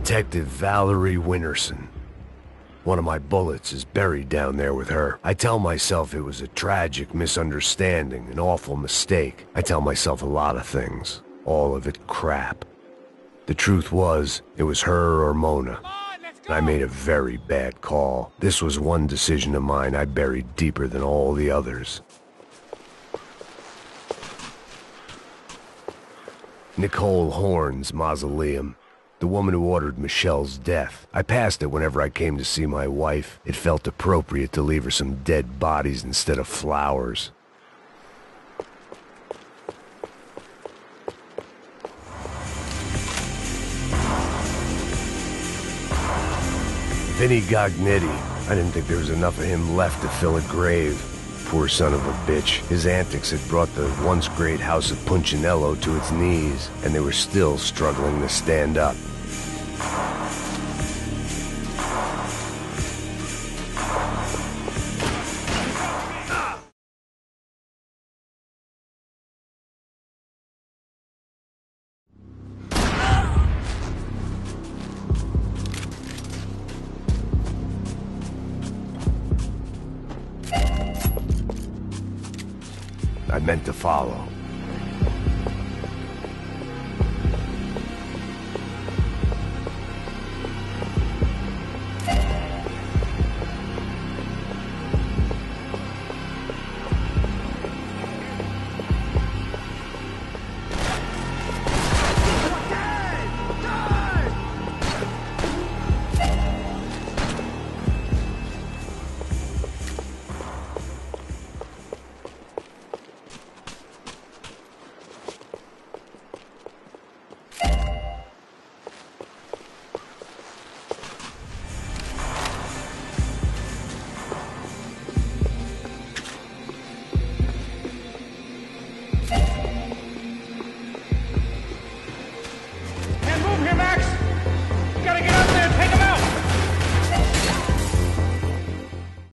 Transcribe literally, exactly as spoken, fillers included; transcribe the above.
Detective Valerie Winterson. One of my bullets is buried down there with her. I tell myself it was a tragic misunderstanding, an awful mistake. I tell myself a lot of things. All of it crap. The truth was, it was her or Mona. And I made a very bad call. This was one decision of mine I buried deeper than all the others. Nicole Horn's mausoleum. The woman who ordered Michelle's death. I passed it whenever I came to see my wife. It felt appropriate to leave her some dead bodies instead of flowers. Vinny Gognitti. I didn't think there was enough of him left to fill a grave. Poor son of a bitch. His antics had brought the once great house of Punchinello to its knees, and they were still struggling to stand up. I meant to follow.